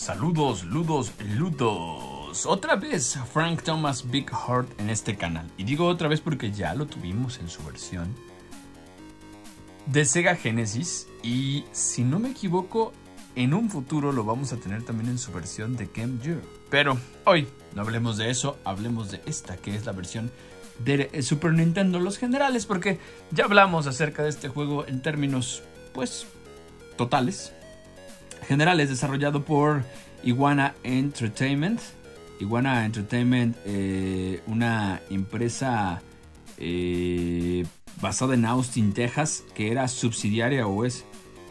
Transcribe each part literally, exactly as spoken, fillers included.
Saludos, ludos, ludos. Otra vez Frank Thomas Big Heart en este canal. Y digo otra vez porque ya lo tuvimos en su versión de Sega Genesis. Y si no me equivoco, en un futuro lo vamos a tener también en su versión de Game Gear. Pero hoy no hablemos de eso, hablemos de esta, que es la versión de Super Nintendo, los generales, porque ya hablamos acerca de este juego en términos, pues, totales. Generales, desarrollado por Iguana Entertainment. Iguana Entertainment, eh, una empresa eh, basada en Austin, Texas, que era subsidiaria o es,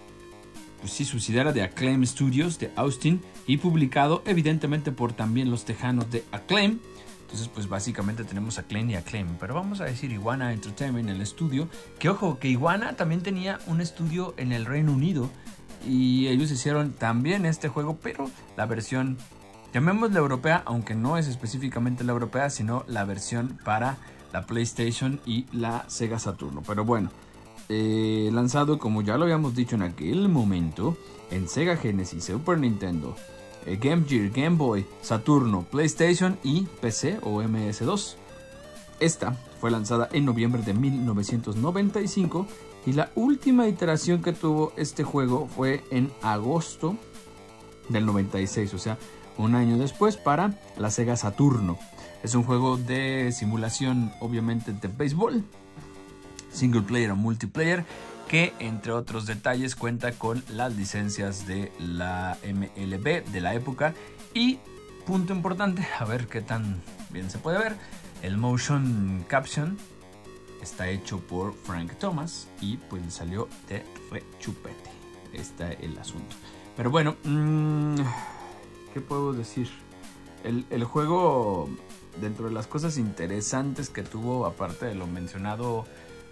pues sí, subsidiaria de Acclaim Studios de Austin y publicado evidentemente por también los tejanos de Acclaim. Entonces, pues básicamente tenemos Acclaim y Acclaim, pero vamos a decir Iguana Entertainment, el estudio. Que ojo, que Iguana también tenía un estudio en el Reino Unido y ellos hicieron también este juego, pero la versión, llamémosla europea, aunque no es específicamente la europea, sino la versión para la PlayStation y la Sega Saturno. Pero bueno, eh, lanzado, como ya lo habíamos dicho en aquel momento, en Sega Genesis, Super Nintendo, eh, Game Gear, Game Boy, Saturno, PlayStation y P C o M S dos. Esta fue lanzada en noviembre de mil novecientos noventa y cinco y la última iteración que tuvo este juego fue en agosto del noventa y seis, o sea, un año después, para la Sega Saturno. Es un juego de simulación, obviamente, de béisbol, single player o multiplayer, que entre otros detalles cuenta con las licencias de la M L B de la época. Y punto importante, a ver qué tan bien se puede ver, el motion caption está hecho por Frank Thomas y pues le salió de rechupete. Está el asunto. Pero bueno, mmm, ¿qué puedo decir? El, el juego, dentro de las cosas interesantes que tuvo, aparte de lo mencionado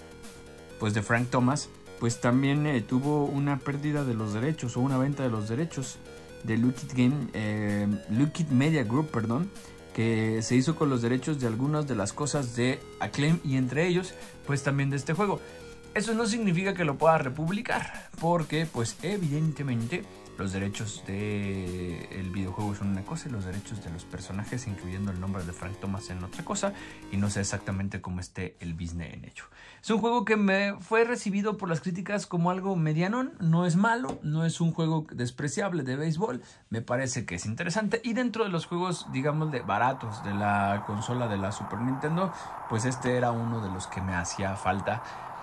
pues de Frank Thomas, pues también eh, tuvo una pérdida de los derechos o una venta de los derechos de Lucid Game, eh, Lucid Media Group, perdón, que se hizo con los derechos de algunas de las cosas de Acclaim y entre ellos pues también de este juego. Eso no significa que lo pueda republicar, porque pues evidentemente los derechos del videojuego son una cosa y los derechos de los personajes, incluyendo el nombre de Frank Thomas, en otra cosa, y no sé exactamente cómo esté el business en ello. Es un juego que me fue recibido por las críticas como algo medianón, no es malo, no es un juego despreciable de béisbol, me parece que es interesante, y dentro de los juegos, digamos, de baratos de la consola de la Super Nintendo, pues este era uno de los que me hacía falta.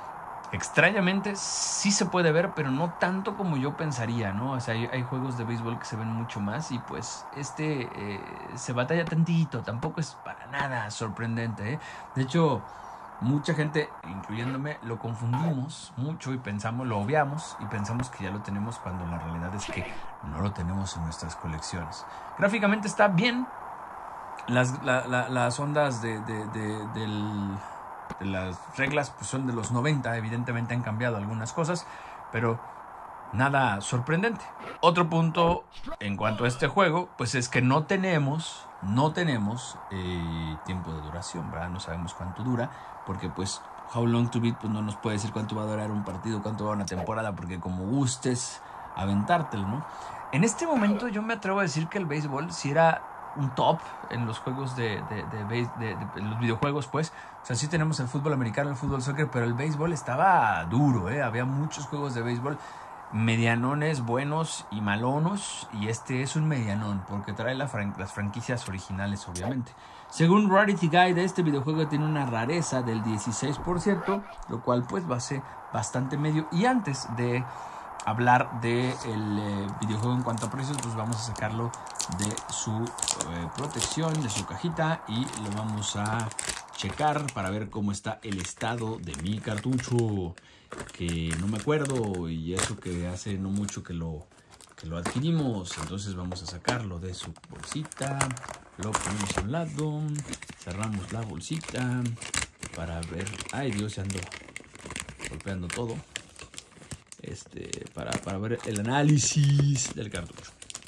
Extrañamente sí se puede ver, pero no tanto como yo pensaría, ¿no? O sea, hay, hay juegos de béisbol que se ven mucho más y pues este eh, se batalla tantito, tampoco es para nada sorprendente, ¿eh? De hecho, mucha gente, incluyéndome, lo confundimos mucho y pensamos, lo obviamos y pensamos que ya lo tenemos, cuando la realidad es que no lo tenemos en nuestras colecciones. Gráficamente está bien, las, la, la, las ondas de, de, de, del... de las reglas pues son de los noventa, evidentemente han cambiado algunas cosas, pero nada sorprendente. Otro punto en cuanto a este juego, pues es que no tenemos, no tenemos eh, tiempo de duración, ¿verdad? No sabemos cuánto dura, porque pues How Long to Beat pues no nos puede decir cuánto va a durar un partido, cuánto va a una temporada, porque como gustes aventártelo, ¿no? En este momento yo me atrevo a decir que el béisbol sí era un top en los juegos de, de, de, de, de, de los videojuegos, pues. O sea, sí tenemos el fútbol americano, el fútbol soccer, pero el béisbol estaba duro, ¿eh? Había muchos juegos de béisbol medianones, buenos y malonos, y este es un medianón, porque trae la fran las franquicias originales, obviamente. Según Rarity Guide, este videojuego tiene una rareza del dieciséis por ciento, lo cual pues va a ser bastante medio. Y antes de hablar del eh, videojuego en cuanto a precios, pues vamos a sacarlo de su eh, protección, de su cajita, y lo vamos a checar para ver cómo está el estado de mi cartucho, que no me acuerdo, y eso que hace no mucho que lo, que lo adquirimos. Entonces vamos a sacarlo de su bolsita, lo ponemos a un lado, cerramos la bolsita para ver. Ay Dios, se ando golpeando todo. Este, para, para ver el análisis del cartucho.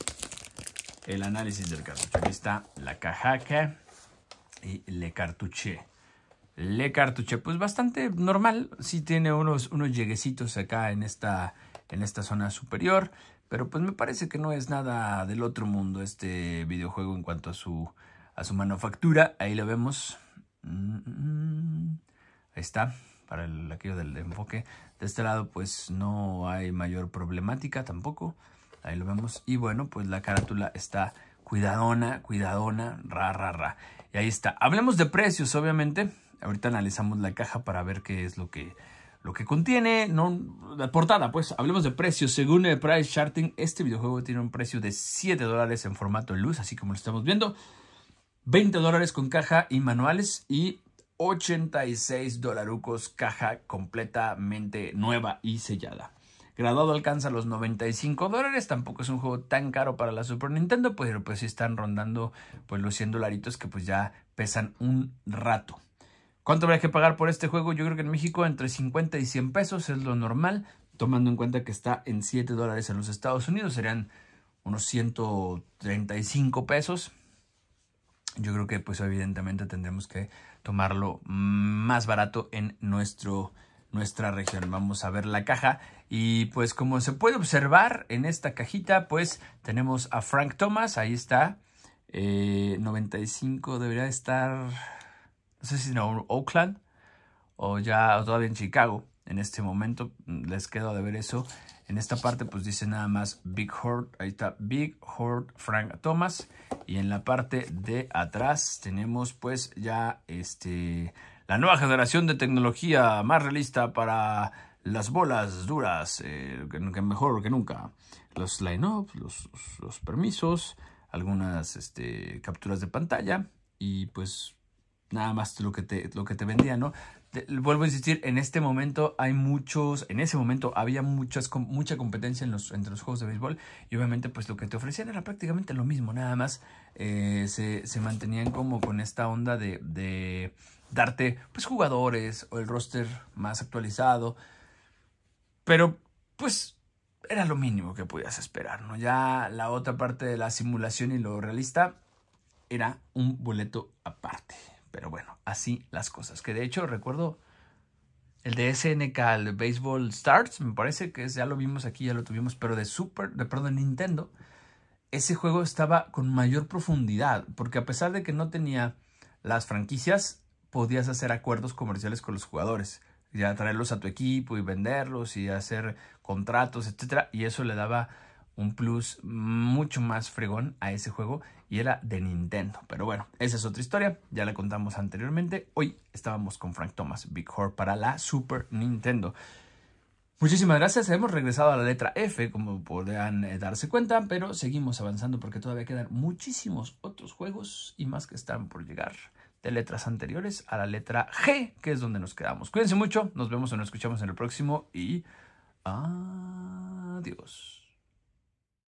El análisis del cartucho. Aquí está la cajaca y le cartuché. Le cartuché, pues bastante normal. Sí tiene unos, unos lleguecitos acá en esta, en esta zona superior. Pero pues me parece que no es nada del otro mundo este videojuego en cuanto a su, a su manufactura. Ahí lo vemos. Ahí está, para el aquello del enfoque. De este lado pues no hay mayor problemática tampoco. Ahí lo vemos. Y bueno, pues la carátula está cuidadona, cuidadona, ra, ra, ra. Y ahí está. Hablemos de precios, obviamente. Ahorita analizamos la caja para ver qué es lo que... Lo que contiene, no, la portada, pues, hablemos de precios. Según el Price Charting, este videojuego tiene un precio de siete dólares en formato de luz, así como lo estamos viendo. veinte dólares con caja y manuales y ochenta y seis dolarucos caja completamente nueva y sellada. Graduado alcanza los noventa y cinco dólares, tampoco es un juego tan caro para la Super Nintendo, pero pues sí están rondando pues los cien dolaritos que pues ya pesan un rato. ¿Cuánto habría que pagar por este juego? Yo creo que en México entre cincuenta y cien pesos es lo normal, tomando en cuenta que está en siete dólares en los Estados Unidos, serían unos ciento treinta y cinco pesos. Yo creo que pues evidentemente tendremos que tomarlo más barato en nuestro, nuestra región. Vamos a ver la caja y pues como se puede observar en esta cajita pues tenemos a Frank Thomas, ahí está, eh, noventa y cinco debería estar... No sé si en Oakland o ya o todavía en Chicago. En este momento les quedo de ver eso. En esta parte pues dice nada más Big Horde. Ahí está Big Horde Frank Thomas. Y en la parte de atrás tenemos pues ya este la nueva generación de tecnología más realista para las bolas duras. Eh, que, que mejor que nunca. Los line-ups, los, los, los permisos, algunas este, capturas de pantalla y pues... Nada más lo que te, lo que te vendía, ¿no? Te, vuelvo a insistir, en este momento hay muchos, en ese momento había muchas, mucha competencia en los, entre los juegos de béisbol y obviamente pues lo que te ofrecían era prácticamente lo mismo, nada más eh, se, se mantenían como con esta onda de, de darte pues jugadores o el roster más actualizado, pero pues era lo mínimo que podías esperar, ¿no? Ya la otra parte de la simulación y lo realista era un boleto aparte. Pero bueno, así las cosas. Que de hecho recuerdo el de S N K, el de Baseball Stars, me parece que ya lo vimos aquí, ya lo tuvimos, pero de Super, de perdón, Nintendo, ese juego estaba con mayor profundidad, porque a pesar de que no tenía las franquicias, podías hacer acuerdos comerciales con los jugadores, ya traerlos a tu equipo y venderlos y hacer contratos, etcétera, y eso le daba un plus mucho más fregón a ese juego y era de Nintendo. Pero bueno, esa es otra historia, ya la contamos anteriormente. Hoy estábamos con Frank Thomas, Big Horde para la Super Nintendo. Muchísimas gracias, hemos regresado a la letra F, como podrán eh, darse cuenta, pero seguimos avanzando porque todavía quedan muchísimos otros juegos y más que están por llegar de letras anteriores a la letra G, que es donde nos quedamos. Cuídense mucho, nos vemos o nos escuchamos en el próximo y adiós.